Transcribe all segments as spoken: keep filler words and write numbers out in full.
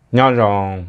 nhớ rằng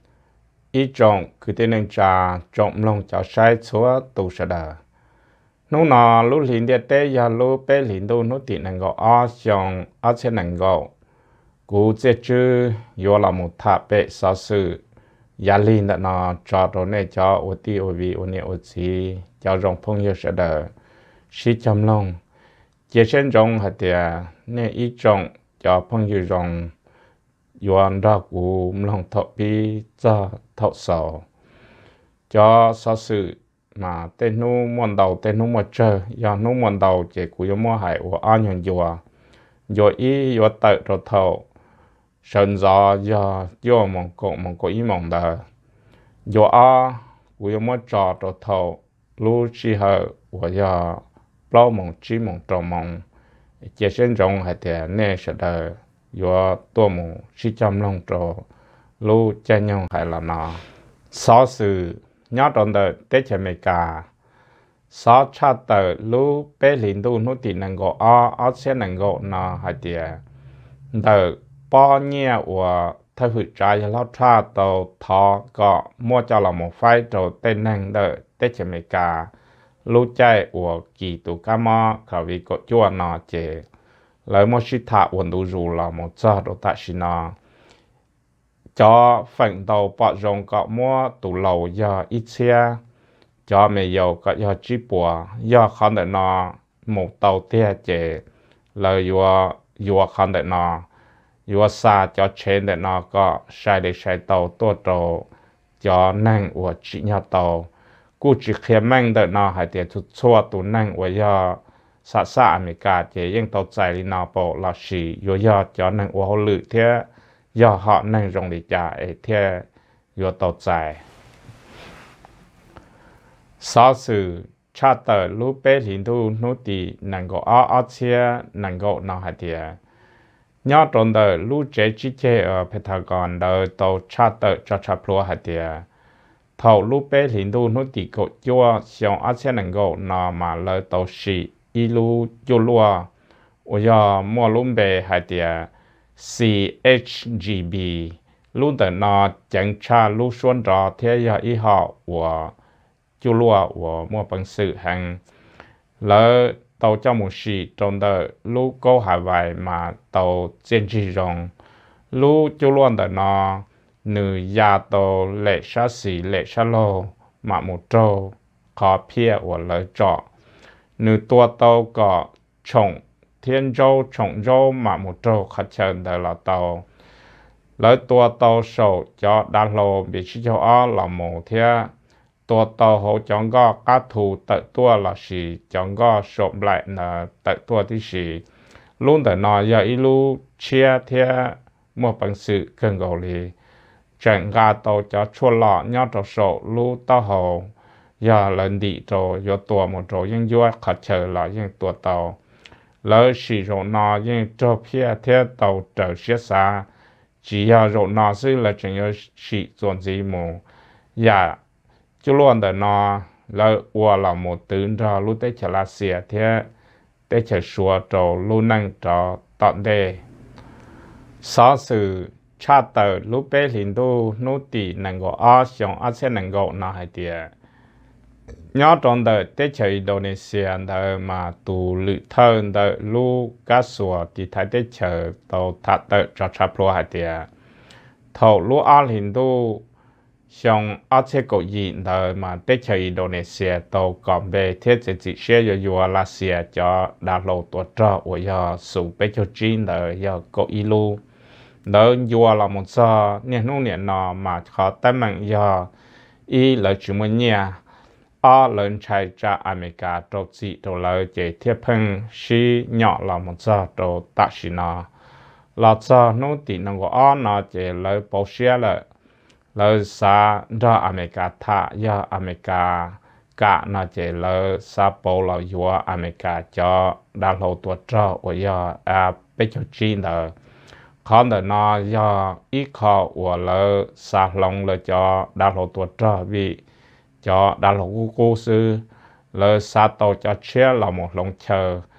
ý trọng cứ tên nên trà trọng lòng cho sai chúa tu sẽ đờ nó nọ lúc liền địa tế ya lúc bé liền đâu nó tiền năng gọi ở trong ở trên năng gọi cú chế chứ yo là một tháp bé sao sự ya liền đó nó cho đồ này cho ô ti ô vi ô nè ô chi cho rong phong yo sẽ đờ sĩ chăm lòng chế sen rong hạt địa nè ý trọng cho phong yo rong yuan ra cú lòng thọ bi cho thọ sầu cho sao sự mà tên nu muốn đầu tên nu muốn chơi giờ nu muốn đầu chỉ cú yo mua hải của anh nhận dùa rồi ý yo tự rồi thầu sơn gió giờ yo mong cổ mong cổ ý mong đời yo a cú yo mua trò rồi thầu lu chi hở của giờ bao mong chi mong trò mong chỉ sinh trong hai thế này sẽ đời yo tua mong chi chăm lòng trò lu chân nhau hay là nó sao sự nhớ trong đời tết chơi mấy cả sao cha đời lu bé liền tu nó tiền năng gọi ở ở xe năng gọi nó hay tiệt đời bao nhiêu và thay phụ trái lao cha tàu thọ có mua cho là một phái rồi tên năng đời tết chơi mấy cả lu chạy và kỳ tụ cá mò khẩu vị có chua nó chế lấy một sự thà ổn đủ dù là một giờ đồ tại xin nó cho phần đầu bỏ rong có mua tủ lầu do ít xe cho mẹ dầu có do chi bùa do không để nó một tàu tia chế lời do do không để nó do xa cho trên để nó có sai để sai tàu tua trâu cho năng của chị nhà tàu cú chỉ khi mang để nó hay để chút xua tụ năng của do xa xa mỹ cả chế nhưng tàu chạy đi nào bộ là xì do do cho năng của họ lự thế do họ năng dùng để trả ấy theo do tàu chạy sau sự cha tờ lúc bé liền thu nô tì năng够ở ở xe năng够nào hay thì nhớ trong đời lúc trẻ chỉ chơi ở Pentagon đời tàu cha tờ cho cha pro hay thì thầu lúc bé liền thu nô tì cột cho xong ở xe năng够nào mà lời tàu xì ilu cho lúa ở giờ mua lúm bè hay thì xê hát giê bê luôn tại nó chẳng cha lúc xuân rõ thế giờ ý họ của chú lúa của mua bằng sự hàng lỡ tàu trong một sĩ trong đời lúc câu hải vải mà tàu trên chỉ rồng lúc chú luôn tại nó nữ gia tàu lệ xa xỉ lệ xa lô mà một trâu khó phía của lời trọ nữ tua tàu có trồng thiên châu trồng châu mà một trâu khát chân đời là tàu lỡ tua tàu sầu cho đa lô bị chỉ cho ó là một thế tua tàu hỗ chọn go cá thù tự tua là gì chọn go sộp lại là tự tua tí gì luôn tại nói giờ ít lu chia thế một bằng sự cần gọi li chẳng gà tàu cho chua lọ nhau trâu sầu lu tàu hồ giờ lần đi rồi giờ tua một rồi nhưng vua khát chờ là nhưng tua tàu lỡ sử dụng nó nhưng cho phía theo tàu trở xe xa chỉ là dụng nó sẽ là chẳng có sử dụng gì mà dạ chú luôn để nó lỡ qua là một tướng cho lúc tới trở là xe thế tới trở xua trò lúc năng trò tận đề sau sự cha tờ lúc bé liền đô nô tì năng gọi ở xong ở xe năng gọi nó hay tiệt nhớ trong đời tết chơi Indonesia đời mà tụ lự thân đời lu cá sủa thì thấy tết chơi tàu thật đời cho chắp lo hạt tiền thầu lu ở hình đô xong ở chế cổ gì đời mà tết chơi Indonesia tàu còn về thiết chế chỉ xe cho vua là xe cho đa lô tuổi trọ của giờ sủ bé cho chín đời giờ cổ ilu đời vua là một giờ nên nông nghiệp nọ mà khó tay mạnh giờ y là chúng mình nhà ở lần chạy ra America trâu chị trâu lời chế thiết phân xí nhỏ là một giờ trâu tạ xí nó là giờ nó tí nó có ở nó chế lời bảo xe lợi lời xa ra America thả ya America cả nó chế lời xa bảo là vua America cho đa lô tuổi trâu của ya à bé cho chi đời còn đời nó ya ít khó của lời xa lòng lời cho đa lô tuổi trâu vì cho đa lô cô sư lời xa tàu cho chia là một lòng chờ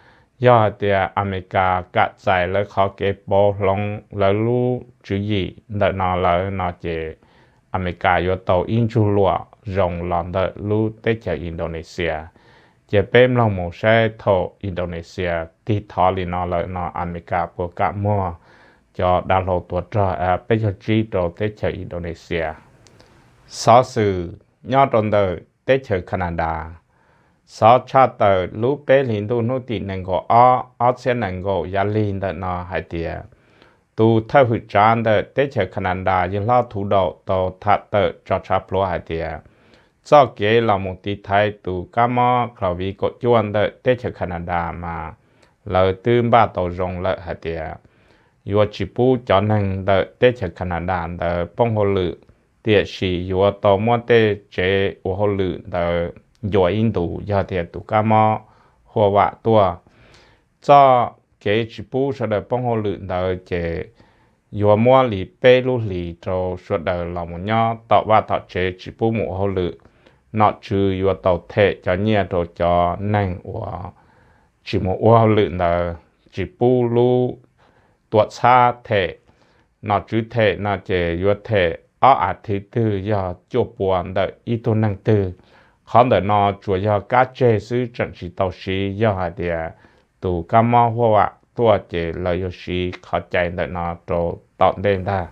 do thì America cắt giải lấy khó cái bộ lòng lấy lu chữ gì đợi nó lấy nó chỉ America vô tàu in chu lụa rồng lòng đợi lu tế chờ Indonesia chỉ bên lòng một xe thổ Indonesia thì thọ li nó lấy nó America của cả mua cho đào lộ tuổi trò à bây giờ chỉ đồ tế chờ Indonesia sáu sự nhỏ trong đời tế chờ Canada sáu cha tờ lũ bé liền tu nô tị năng go ở ở trên năng go ya liền đó nó hay tiệt tu thay huyết tràn đó tế chờ Canada nhưng lo thủ độ tàu thật tờ cho cha plo hay tiệt cho kế là một tí thay tu cam mò khẩu vị cột chuan đó tế chờ Canada mà lời tư ba tàu rong lợi hay tiệt yo chỉ pu cho năng đó tế chờ Canada đó bông hồ lự tiệt sĩ yo tàu mua tế chế ô hồ lự đó yo in tu ya thì tu cam mò hoa vạ tua cho cái chỉ pu sau đó bông hồ lự đó chế yo mua lì pe lu lì cho suốt đời là một nhỏ tạo va tạo chế chỉ pu một hồ lự nó trừ yo tàu thể cho nhẹ rồi cho năng của chỉ một hồ lự đó chỉ pu lu tuột xa thể nó chữ thể nó chế yo thể ở à thứ tư do chụp buồn đợi ít tu năng tư khó đợi nó chủ yếu các chế sư trận chỉ tàu sĩ do hai địa tụ cam mò hoa tua chế lợi yếu sĩ khó chạy đợi nó trổ tọt đêm ta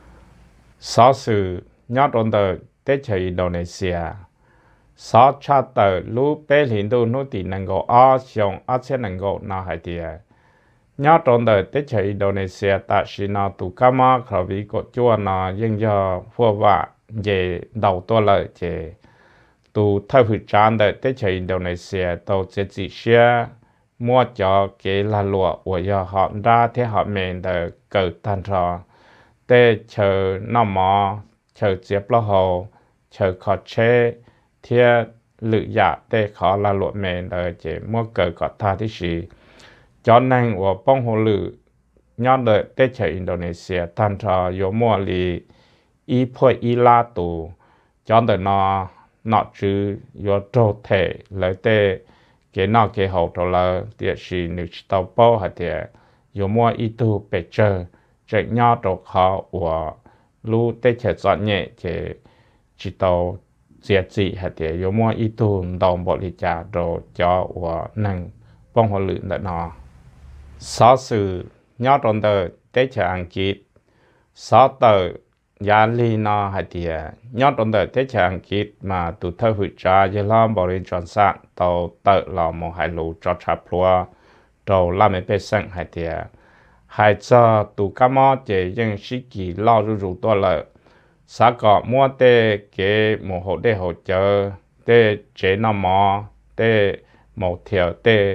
sáu sự nhớ trong đời tế chơi Indonesia sáu cha tờ lũ bé hiện tu nô tị năng够ở xong ở trên năng够nó hai địa nhớ trong đời tế chơi Indonesia ta chỉ nó tụ cam mò khẩu vị của chúa nó nhưng do hoa vạ về đầu tua lợi chế tu thay huyết tràn đời tế chơi Indonesia tàu chế chỉ xe mua cho cái là lụa của giờ họ ra thế họ mình đời cờ tan trò tế chờ nó mò chờ chếp lo hồ chờ khó chế thế lự dạ tế khó là lụa mình đời chế mua cờ có tha thế gì cho nên của bông hồ lự nhớ đời tế chơi Indonesia tan trò yếu mua lì y phôi y la tù cho đời nó nó chứ yo trâu thể lấy tê cái nó cái hậu trâu là địa chỉ nữ tàu bao hạt địa yo mua ít tu bể chơi chơi nhau trâu khó của lu tê chế chọn nhẹ chế chỉ tàu diệt dị hạt địa yo mua ít tu đồng bộ lý trả rồi cho của năng bông hoa lự đợt nó sáu sự nhau trong đời tê chế Anh Kít sáu tờ ya li nó hay thì nhớ trong đời thế chẳng kít mà tụ thơ hủy trả như là bảo lên tròn sạn tàu tự là một hai lũ cho chạp lúa tàu làm mấy bê sẵn hay thì hay cho tụ cá mò chế dân sĩ kỳ lo rủ rủ toa lợi xã có mua tê kế một hộ đê hỗ trợ tê chế nó mò tê một thiểu tê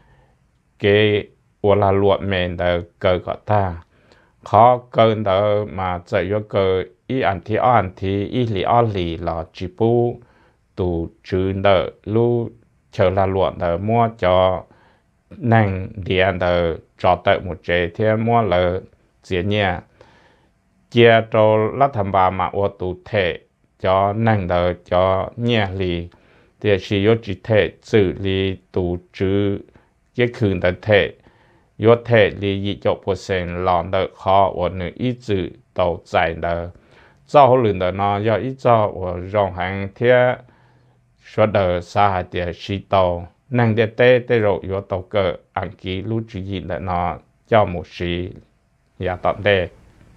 kế ua là luộc mền đời cờ gọi ta khó cơn đó mà chạy vô cơ ý anh thì anh thì ý lý anh lý là chỉ bu tụ chữ đỡ lu chờ là luận đỡ mua cho năng điện đỡ cho tới một chế thì mua là diễn nhẹ chia cho lát thầm bà mà ô tụ thể cho năng đỡ cho nhẹ lý thì chỉ có chỉ thể xử lý tụ chữ cái khương đỡ thể yếu thể lý dị chọc của sen lòng đỡ khó của nữ ý dự tàu giải đỡ do hồ lửa đỡ nó do ý cho của rong hàng thiết số đỡ xa hạt địa sĩ tàu năng địa tê tê rộ yếu tàu cờ ảnh ký lưu trì dị đỡ nó cho một sĩ giả tạm đề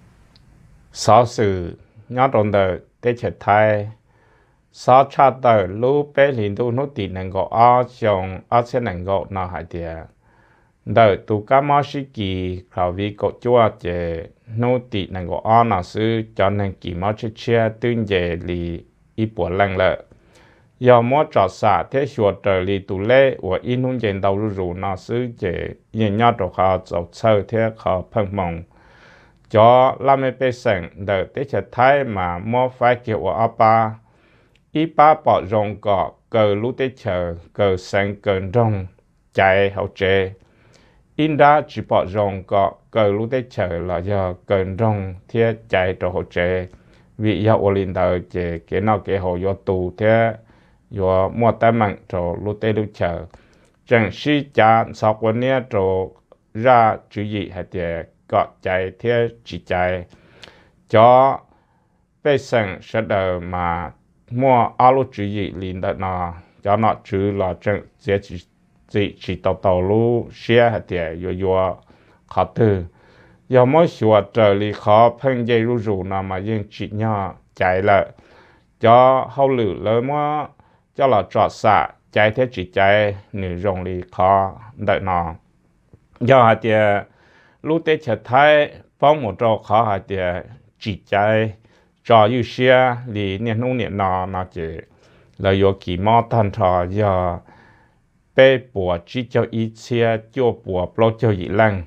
sáu sự nhớ trong đỡ tê chết thay sáu cha đỡ lưu bế liền tu nốt tỉ năng gõ ở trong ở trên năng gõ nó hạt địa đời tụ cá mò sĩ kỳ khảo vị cột chúa chế nô tị năng của on nào sư cho nên kỳ mò chế chia tương về lì ít bộ lăng lợ do mò trò xả thế chuột trời lì tụ lệ và in hôn dền đầu rủ nào sư chế nhìn nhau đồ khó dọc sơ thế khó phăng mong cho làm mấy bê sẵn đời tế chế thái mà mò phải kiểu ở ba ít ba bỏ rong cọ cờ lũ tế chờ cờ sẵn cờ rong chạy hậu chế in đã chỉ bỏ rong có cờ lũ tế chờ là do cơn rong thiết chạy cho hỗ trợ vì do ô linh đời chế cái nào cái hồ do tù thế do mua tay mặn cho lũ tế lưu chờ chẳng sĩ cha sau quân nia trổ ra chú ý hay tiề gọt chạy thế chỉ chạy cho bây giờ sẽ đợi mà mua alo chú ý liền đợt nó cho nó chú là chẳng dễ chỉ chỉ chỉ tàu tàu lu xe hay tiề yo yo khó từ giờ mỗi số trở li khó phân dây ru ru nào mà riêng chỉ nhỏ chạy lại cho hậu lử lớn mà cho là trọt xạ chạy thế chỉ chạy nửa rong li khó đợi nó do hạt tiề lúc tết trở thái phong một trò khó hạt tiề chỉ chạy cho yêu xe li niệm nung niệm nọ nó chỉ là do kỳ mò thanh trò do bê bùa chỉ cho ít xe cho bùa bao cho dị lăng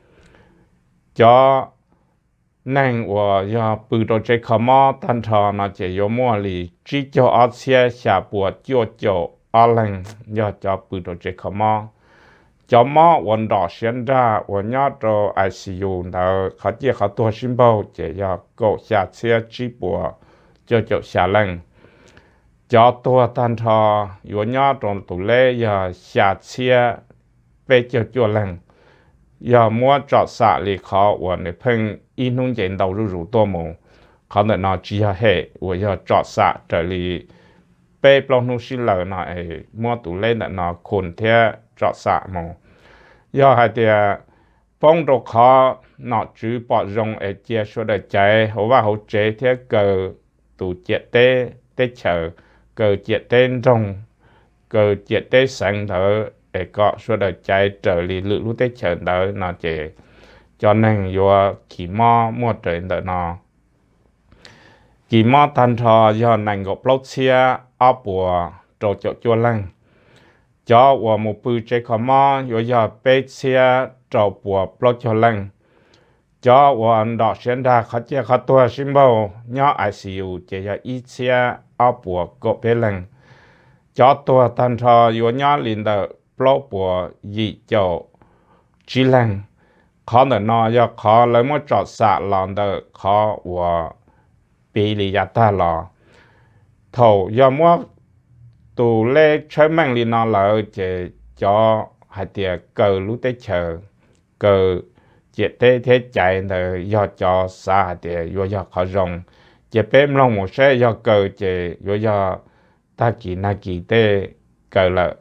cho nên我要不到这个嘛，但他那就有么哩，只叫阿些下播就叫阿人，要叫不到这个嘛，叫嘛我到现在我要到 I C U 的，他这好多新报就要go下车直播，就叫下人，叫多但他我要到度嘞要下车被叫叫人。giờ mua trọt xạ li khó và để phun in hung dệt đầu rú rú to mồ khó để nó chỉ hệ và giờ trọt xạ trở li bê plong nu xin lời nó mua tủ lên để nó khôn theo trọt xạ mồ giờ hai tia phong độ khó nó chứ bỏ rong ở chia số đời chạy hậu và hậu chế theo cờ tủ chết tê tê chờ cờ chết tên rong cờ chết tê sáng thở để có số đời chạy trở li lự lúc tết chờ đợi nó chỉ cho nên do kỳ mò mua trời đợi nó kỳ mò thành thọ do nàng gộp lót xe áo bùa trộn chỗ chua lăng cho và một bự chế khó mò do do bê xe trộn bùa lót cho lăng cho và anh đọc xuyên ra khó chế khó tua xin bầu nhỏ I C U chỉ là ít xe áo bùa gộp bê lăng cho tua thành thọ do nhỏ liền đợi bao bùa dị cho chỉ lăng khó để nó do khó lấy một trọt xạ lòng đỡ khó và bị lý giả ta lò thầu do mua tù lê chơi mang li nó lỡ chỉ cho hai tiệt cờ lúc tết chờ cờ chỉ tết thế chạy đỡ do cho xa hai tiệt do do khó rong chỉ bém lòng một xe do cờ chỉ do do ta kỳ na kỳ tê cờ lợ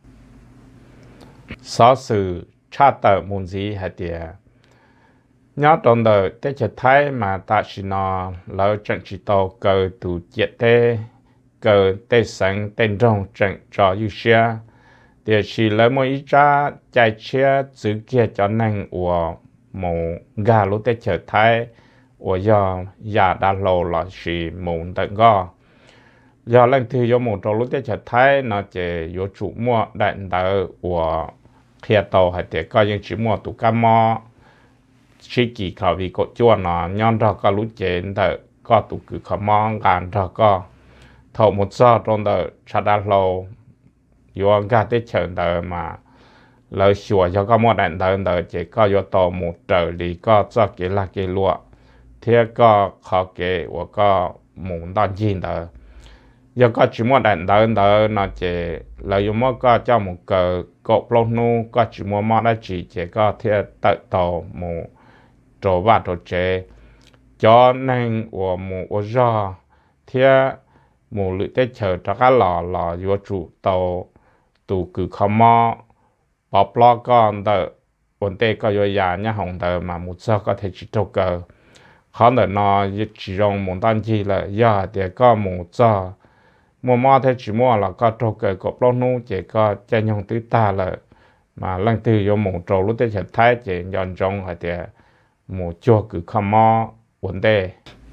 sở sự cha tờ môn gì hay tiệt nhớ trong đời tết trở thái mà ta chỉ nó lỡ trận chỉ tàu cờ tụ chết tê cờ tê sáng tên rong trận cho yêu xe để chỉ lấy một ít ra chạy xe giữ kia cho nên của một gà lúc tết trở thái của do già đã lâu là chỉ muốn tận go do lần thứ do một trâu lúc tết trở thái nó chỉ do chủ mua đại đỡ của khi tàu hay để coi những chỉ mua tụ cam mò chỉ kỳ khảo vì cột chua nó nhon ra có lúc trên đỡ có tụ cứ khảo mong gan ra có thầu một giờ trong đỡ chả đã lâu vô gà tết chờ đỡ mà lời sửa cho có một đạn đỡ đỡ chỉ có vô tàu một trở thì có cho cái là cái lụa thế có khó cái và có muốn đón gì đỡ giờ có chỉ một đạn đỡ đỡ nó chỉ lời dùng một có cho một cờ cột lông nu có chỉ một món đó chỉ chỉ có thế tự tàu một trổ và trổ chế cho nên của một ô do thế một lưỡi tết chờ cho các lò lò vô trụ tàu tụ cứ không mò bọc lo con đỡ ổn tê có vô nhà nhà hồng đỡ mà một giờ có thể chỉ trâu cờ khó đỡ nó chỉ dùng một单chi là giờ để có một giờ mua mò thế chỉ mua là có trâu cờ cột lo nu chỉ có chơi nhung tứ ta là mà lần từ vô một trâu lúc tết chờ thái chỉ nhon trong hay để một chỗ cứ không mò vấn đề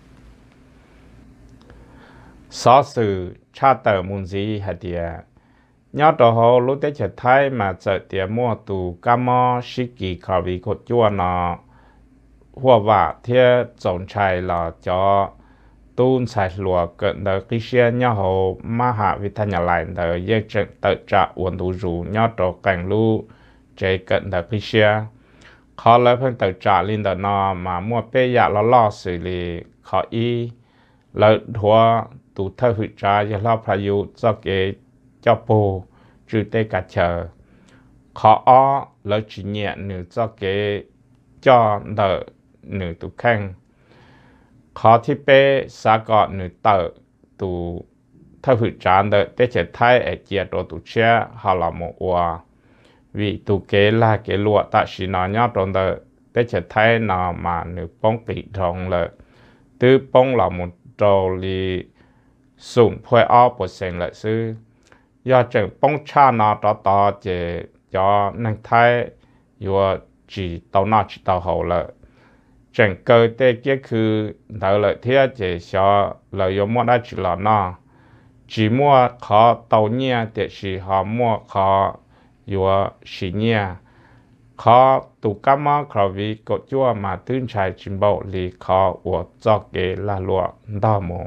sở sự cha tờ muốn gì hay thì nhớ đó họ lúc tết trở thái mà chờ tiền mua tù cam mò sĩ kỳ khảo vì cột chua nó hoa vả thế tổng chạy là cho tuôn xài lúa cận đời khi xe nhớ họ mà hạ vì thanh nhà lại đời dây trận tự trả uốn đủ rủ nhớ đó cảnh lưu chạy cận đời khi xe khó lấy phân tự trả lên đời nó mà mua bê dạ nó lo xử lý khó y lợi thua tụ thơ hữu trả cho lo phải dụ cho cái cho bù trừ tê cả chờ khó ó lỡ chỉ nhẹ nửa cho cái cho đỡ nửa tụ khăn khó thì bé xa gọn nửa tờ tụ thơ hữu tràn đỡ để chế thay ở chia đồ tụ chia họ là một hòa vì tụ kế là cái lụa tại sĩ nó nhớ trong đỡ để chế thay nó mà nửa bóng bị rộng lỡ từ bóng là một trò lì sụn phơi ó bộ sen lại sư do chẳng bóng cha nó đó to chế cho năng thái vừa chỉ tàu nó chỉ tàu hậu lợi chẳng cơ tê kiaคือđỡ lợi thế chế cho lợi dụng mua đã chỉ là nó chỉ mua khó tàu nhia để chỉ họ mua khó vừa chỉ nhia khó tụ cam mà khó vì có chúa mà tương trái chính bộ lì khó của cho cái là lụa đau mồ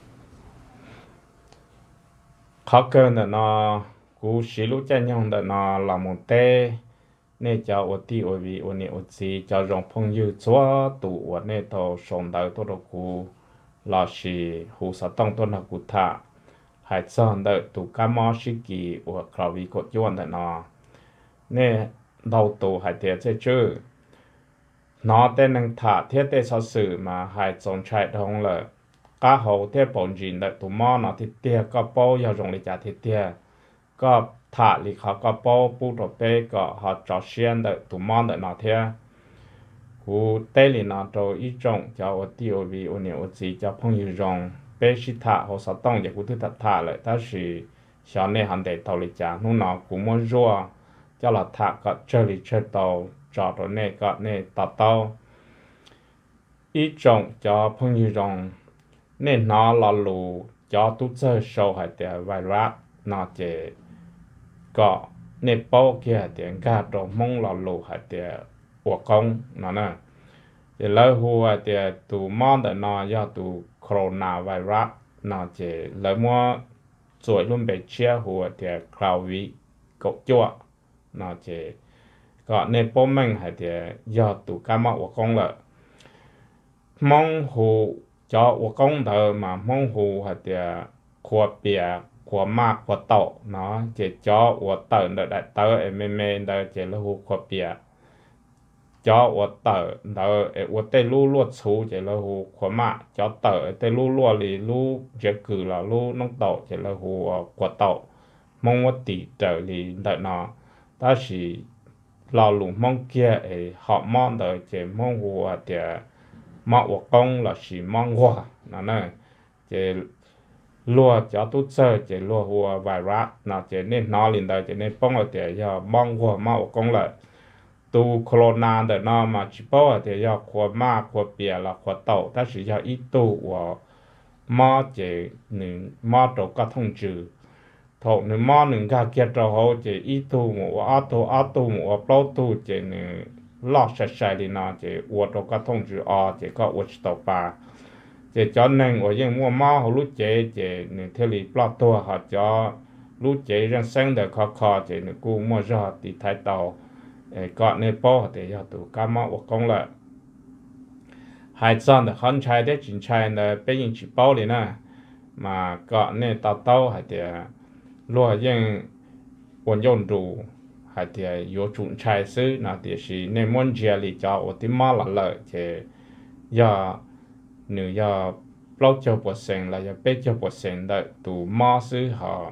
khó cơ là nó cú xí lúc chân nhông là nó là một tê nên cho ở ti ở vì ở này ở gì cho rong phong như chúa tụ ở này tàu sống đời tôi đâu cú là xí hồ sa tông tôi là cú thà hay chọn đời tụ cam mà xí kỳ ở khó vì có chúa là nó nên đầu tụ hay thế chứ chứ nó tên năng thà thế tên sao sự mà hay chọn chạy đông là cá hậu thế bổn gì là tụ mò nó thì tia có bao giờ dùng để trả thì tia có thả thì họ có bao bút đồ bê có họ cho xuyên được tụ mò được nó thế cú tê thì nó cho ít trong cho ở tiêu vì ở nhiều gì cho phong yêu dùng bê sĩ thả họ sẽ tông để cú thứ thật thả lại ta chỉ sau này hắn để tàu lịch trả nó nó cũng muốn rùa cho là thả có chơi lịch chơi tàu cho đồ này có này tàu tàu ít trong cho phong yêu dùng nên nó là lù cho tụt chơi sâu hay để vài rác nó chỉ có nên bao kia để cả đồ mong là lù hay để của công nó nè thì lỡ hùa thì tụ mong để nó do tụ corona virus nó chỉ lỡ mua chuỗi luôn bị chia hùa thì khảo vị cậu chua nó chỉ có nên bao mình hay để do tụ cá mạo của công lợi mong hù cho ở công thờ mà mong hù hay là khoa bìa khoa mạc khoa tàu nó chỉ cho ở tờ đợi đại tờ em em em đợi chỉ là hù khoa bìa cho ở tờ đợi ở tây lu luộc chú chỉ là hù khoa mạc cho tờ tây lu luộc thì lu chỉ cử là lu nông tàu chỉ là hù khoa tàu mong ở tỷ trở thì đợi nó ta chỉ lo lùng mong kia họ mong đợi chỉ mong hù thì mà ở công là chỉ mong hoa nó này chỉ lúa cho tốt chơi chỉ lúa hoa vài rác nó chỉ nên nó liền đời chỉ nên bông ở để cho mong hoa mà ở công lại tu corona để nó mà chỉ bao để cho khoa ma khoa bìa là khoa tàu ta chỉ cho ít tu của mà chỉ những mà đồ các thông trừ thọ những mà những cái kia trò hồ chỉ ít tu một ở tu ở tu một ở bao tu chỉ những lót sạch sạch thì nó chỉ uất đồ các thông chữ o chỉ có uất tàu ba chỉ cho nên ở những mua máu họ lúc chế chỉ những theo lý plot tua họ cho lúc chế rằng sáng được khó khó chỉ những cú mua ra thì thái tàu còn nên bao thì cho tụ cá máu của công lợi hai chân được hắn chạy để chính chạy là bây giờ chỉ bao liền nè mà còn nên tàu tàu hay thì lúa những quân dụng đủ hay thì có chuẩn trái sư nó thì chỉ nên muốn chia lý cho ở tí mà là lợi thì giờ nếu giờ bao cho bộ sinh là giờ bé cho bộ sinh đợi tụ mà sư họ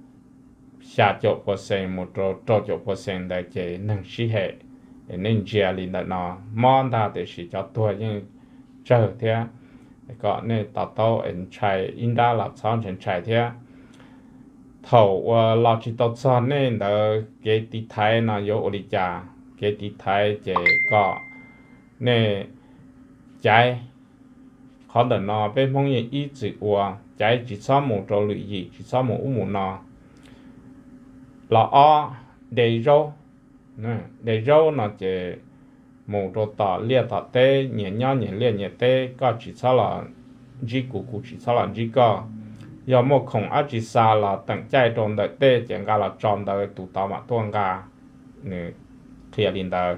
xả cho bộ sinh một trò trò cho bộ sinh đợi chỉ năng sĩ hệ nên chia lý đợi nó mà ta thì chỉ cho tôi nhưng chờ thế có nên tạo tạo anh trái in ra là xong anh trái thế thầuเราchỉ tao cho nên là cái tí thái nó có ở đây cha cái tí thái chỉ có nên trái khó để nó bên phong như ý chỉ qua trái chỉ sau một trò lụy gì chỉ sau một một nó là o để rau nè để rau nó chỉ một trò tỏ lia tỏ tê nhẹ nhau nhẹ lia nhẹ tê có chỉ sau là chỉ cụ cụ chỉ sau là chỉ có giờ một khổng ác chỉ xa là tận chạy trong đời tê chẳng cả là tròn đời tụ tàu mà tuôn cả nè kia liền đời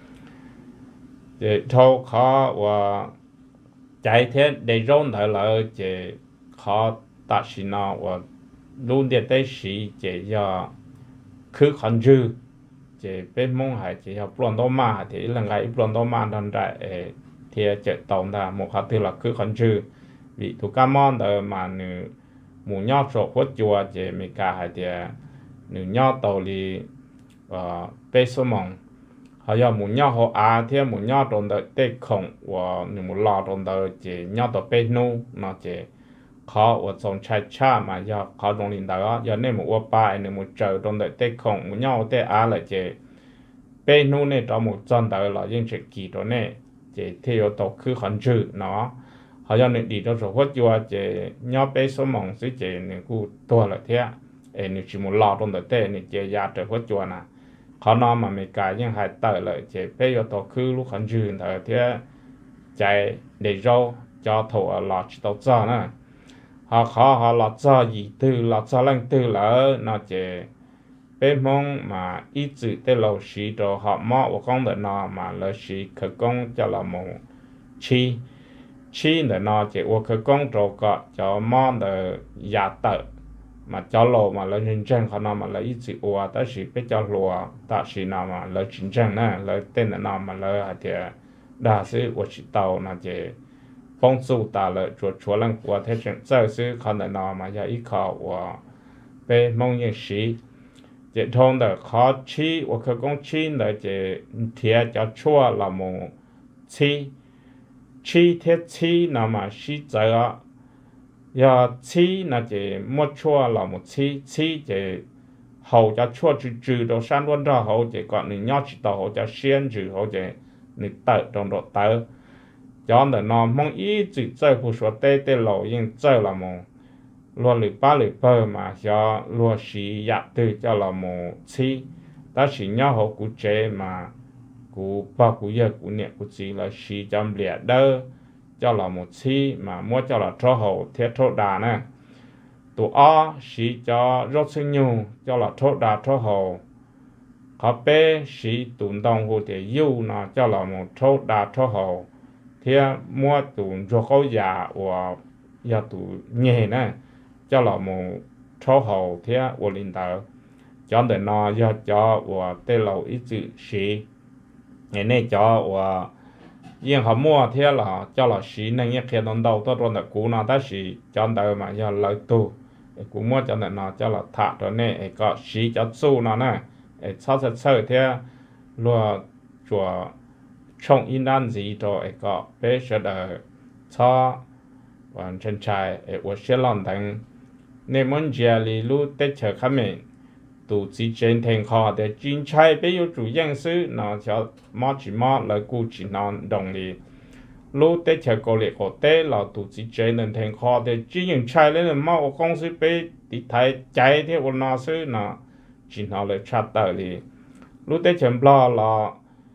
để thâu khó và chạy thế để rong đời là chỉ khó ta xin nó và luôn để tới sĩ chỉ giờ cứ khẩn dư chế bên mông hay chế học plon đô ma thì là ngày plon đô ma đàn đại thì chế tổng là một hạt từ là cứ khẩn trừ vì thủ cam mòn đời mà nữ mù nhót sổ khuất chùa chế mấy cả hay thì nữ nhót tàu li bê số mong họ giờ mù nhót họ à thì mù nhót trong đời tết khổng và nữ mù lò trong đời chế nhót tàu bê nu nó chế khó và trong trái cha mà giờ khó trong linh đạo giờ nên một ba nên một trời trong đời tết khổng một nhau tết á là chế bên nu này trong một chân đời là những chuyện kỳ đó này chế theo tổ cứ khẩn trừ nó họ giờ nên đi trong số phát chùa chế nhau bên số mong sẽ chế nên cụ tua là thế ấy nên chỉ một lọ trong đời tết nên chế giá trở phát chùa nè khó nó mà mấy cái những hai tờ lại chế bên tổ cứ lúc khẩn trừ thời thế chạy để rau cho thổ ở lọ chỉ tàu cho nè họ khó họ lọt cho gì từ lọt cho lăng từ lỡ nó chế bên mong mà ít chữ tê lâu xí đồ họ mò của con đợt nó mà lỡ xí khởi công cho là một chi chi đợt nó chế của khởi công trò cọ cho mò đợt giả tợ mà cho lô mà lỡ chính tranh họ nó mà lỡ ít chữ ua ta xí biết cho lùa ta xí nào mà lỡ chính tranh nè lỡ tên đợt nó mà lỡ hạt thì đa sư của chị tàu nó chế phong su ta lợi chuột chúa lăng của thế chuyện giờ sư khăn đại nọ mà giờ ít khó của về mong những sĩ chế thông được khó chi của cơ công chi là chế thiệt cho chua là một chi chi thiết chi nào mà sĩ giờ giờ chi là chế mua chua là một chi chi chế hậu cho chua trừ trừ đồ san luôn đó hậu chế còn những nhót chỉ tàu hậu cho xiên trừ hậu chế những tờ trong độ tờ cho nên nó mong ý chỉ chơi phụ số tê tê lộ nhưng chơi là một luôn lười ba lười bơ mà cho luôn xí dạ từ cho là một chi ta chỉ nhau họ cụ chế mà cụ ba cụ giờ cụ nhẹ cụ chỉ là xí chấm lẻ đơ cho là một chi mà mua cho là cho hậu thiết thốt đà nè tụ o xí cho rốt sinh nhu cho là thốt đà cho hậu có bé xí tụn đồng hồ thể yêu nó cho là một thốt đà cho hậu thì mua tụi cho có già và giờ tụi nhẹ nè cho là một số hậu thì ở linh đạo cho nên nó giờ cho và tê lâu ít chữ sĩ ngày nay cho và riêng họ mua thì là cho là sĩ nên những khi đồng đầu tôi rồi là cũ nó ta sĩ cho nên mà giờ lợi tu cũng mua cho nên nó cho là thả cho nên có sĩ cho su nó nè sau sẽ chơi thì luôn chùa trong in đan gì rồi có bé sẽ đợi cho hoàn chân trai ở xe lon thằng nên muốn giờ li lu tết chờ khám mình tụ chỉ trên thành kho để chính trai bé yêu chủ nhân sư nó cho mót chỉ mót là cụ chỉ non đồng li lu tết chờ cổ lệ cổ tết là tụ chỉ trên thành kho để chính nhân trai lên là mót công sư bé đi thay trái thì của nó sư nó chỉ nó là chặt tới li lu tết chờ lo là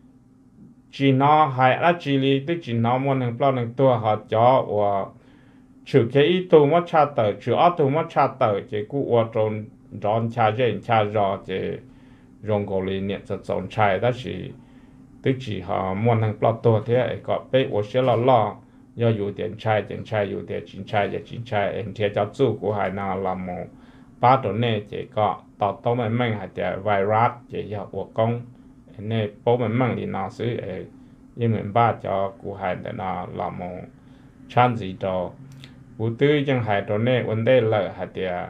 chỉ nó hay là chỉ li tức chỉ nó muốn hàng bao hàng tua họ cho và trừ cái ý tụ mất chặt tới trừ ở tụ mất chặt tới chỉ cụ ở trong trong cha trên cha rõ chỉ rong cổ li niệm cho trong trái đó chỉ tức chỉ họ muốn hàng bao tua thế có bé ở sẽ là lo do有点trái点trái有点chính trái点chính trái em theo cho chủ của hai nào làm một ba tuần này chỉ có tạo tố mình mình hay là virus chỉ cho của công nên bố mình mang đi nào xứ ấy nhưng mình ba cho cụ hải để nó làm một chăn gì đó cụ tư chẳng hải đó này vấn đề là hay là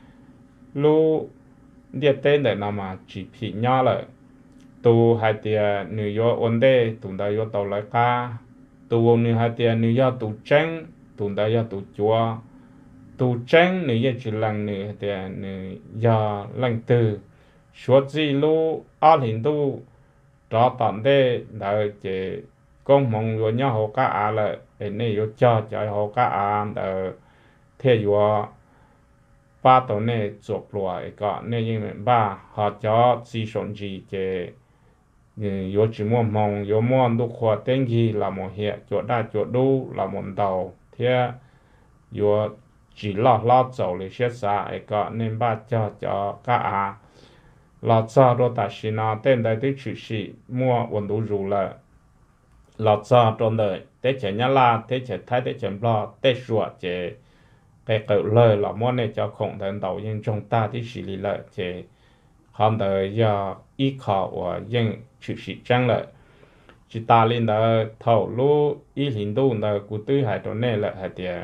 lu địa tên để nó mà chỉ bị nhỏ lại tu hay là New York vấn đề tụi ta vô tàu lại ca tu như hay là New York tu tranh tụi ta vô tu chùa tu tranh New York chỉ lần nữa hay là New York lần từ số gì lu ở hiện tu cho tận đây đợi chỉ công mong vô nhau họ cả à là này vô cho cho họ cả à đợi thế vô ba tổ này chụp loại có nên như mình ba họ cho chỉ sống gì chỉ vô chỉ muốn mong vô muốn đúc hoa tên gì là một hiện chỗ đa chỗ đu là một đầu thế vô chỉ lo lo走了些啥个nên ba cho cho cả à là cho đó ta chỉ nói tên đại tới chủ sĩ mua vận đủ rủ là là cho trong đời tế chế nhà la tế chế thái tế chế lo tế ruột chế cái cỡ lời là mua này cho khổng thần đầu nhưng trong ta thì xử lý lợi chế không đợi giờ ít khó và dân chịu sự trăng lợi chỉ ta lên đó thầu lú ít hình đu đó cụ tư hai chỗ này là hai tiệt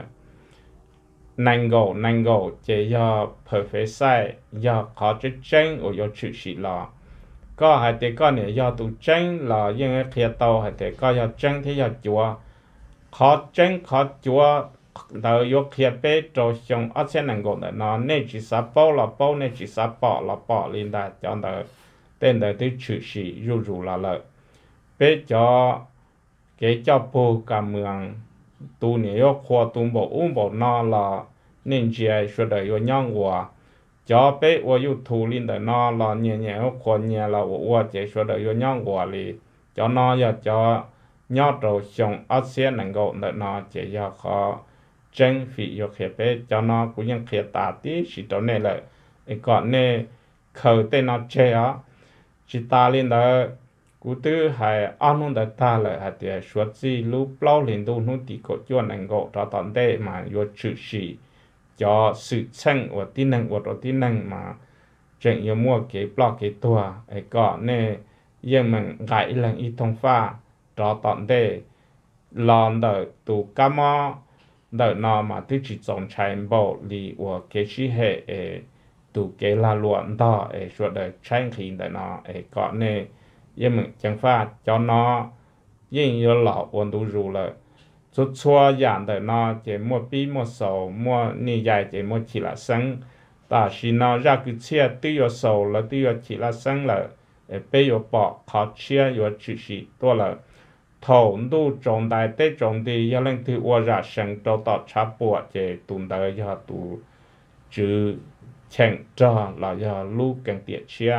năng gạo năng gạo chỉ giờ perfect sai giờ khó chết trăng ở giờ chịu sự lo có hai tiệt có này giờ tụ trăng là dân kia tàu hai tiệt có giờ trăng thì giờ chúa khó trăng khó chúa đầu yêu kia bé cho xong ở trên năng gạo nó nên chỉ sa bao là bao nên chỉ sa bỏ là bỏ lên đó cho nó tên đời tới chịu sự ru ru là lợi bé cho cái cho bố cả mường tu này yo khoa tu bộ um bộ nó là nên chỉ ai说的有让我cho bé我有图灵的nó là nhẹ nhẹ yo khoa nhẹ là我只说的有让我哩 cho nó ya cho nhớ đầu xong ở xe năng够的nó chỉ ya khó chân phi yo khép bé cho nó cũngยังkhép ta tí chỉ đó này là cái con này khâu tên nó chơi á chỉ ta lên đó cú tư hay ăn uống đã ta lại hay thì suốt gì lúc lâu liền đâu nó thì có chuyện năng gạo cho tận đây mà yo chữ sĩ cho sự chân và tin năng và đó tin năng mà chuyện yo mua cái blog cái tua cái con này nhưng mình gãi lần ít thông pha cho tận đây lon đợi tụ cam mò đợi nó mà tư chỉ trồng trái bộ li và cái gì hệ tụ cái là luận đó ấy suốt đời tranh khí đợi nó ấy con này nhưng mà chẳng phải cho nó nhưng yếu lão ổn đủ rù là chút chua dạng đời nó chỉ mua bí mua sầu mua nì dài chỉ mua chỉ là sinh ta chỉ nó ra cái chia tư yếu sầu là tư yếu chỉ là sinh là bây giờ bỏ khó chia yếu chỉ chỉ多了头都种大的种的要令他我ra sinh到到差不多chỉ tuần đời要tu chữ chèn cho là要lưu càng tiệt chia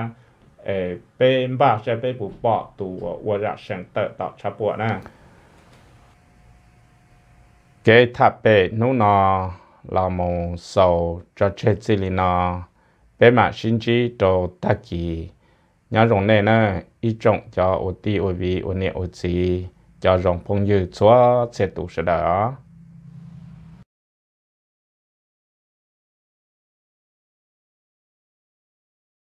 bên ba sẽ bên bộ bỏ tụ và ra sang tờ tạo cha bộ nè cái tháp bể nó nó là một số cho chơi gì li nó bên mà sinh chi đồ ta kỳ nhớ rồng này nè ít trồng cho ô ti ô vi ô nè ô chi cho rồng phong như chúa sẽ tụ sẽ đó